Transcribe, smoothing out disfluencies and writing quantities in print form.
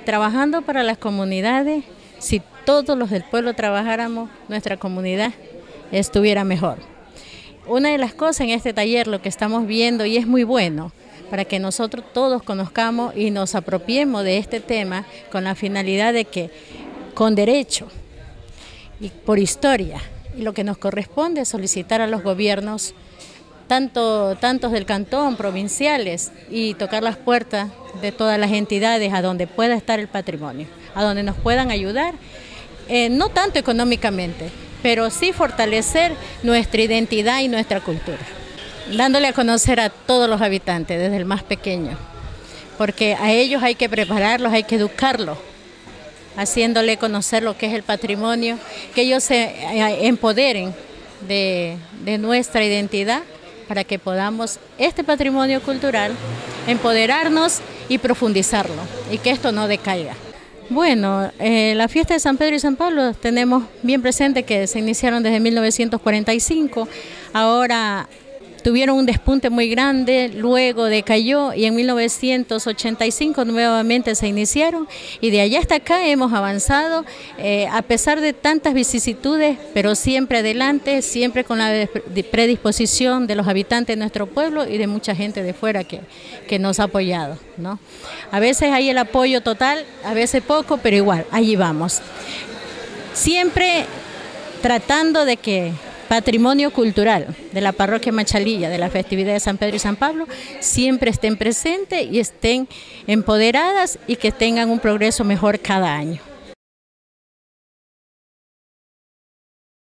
Trabajando para las comunidades, si todos los del pueblo trabajáramos, nuestra comunidad estuviera mejor. Una de las cosas en este taller, lo que estamos viendo, y es muy bueno, para que nosotros todos conozcamos y nos apropiemos de este tema con la finalidad de que, con derecho y por historia, y lo que nos corresponde es solicitar a los gobiernos, tantos del cantón, provinciales, y tocar las puertas de todas las entidades a donde pueda estar el patrimonio, a donde nos puedan ayudar, no tanto económicamente, pero sí fortalecer nuestra identidad y nuestra cultura, dándole a conocer a todos los habitantes, desde el más pequeño, porque a ellos hay que prepararlos, hay que educarlos, haciéndole conocer lo que es el patrimonio, que ellos se empoderen de nuestra identidad, para que podamos, este patrimonio cultural, empoderarnos y profundizarlo, y que esto no decaiga. Bueno, la fiesta de San Pedro y San Pablo tenemos bien presente que se iniciaron desde 1945, ahora tuvieron un despunte muy grande, luego decayó y en 1985 nuevamente se iniciaron y de allá hasta acá hemos avanzado a pesar de tantas vicisitudes, pero siempre adelante, siempre con la predisposición de los habitantes de nuestro pueblo y de mucha gente de fuera que nos ha apoyado, ¿no? A veces hay el apoyo total, a veces poco, pero igual, allí vamos. Siempre tratando de que patrimonio cultural de la parroquia Machalilla, de la festividad de San Pedro y San Pablo, siempre estén presentes y estén empoderadas y que tengan un progreso mejor cada año.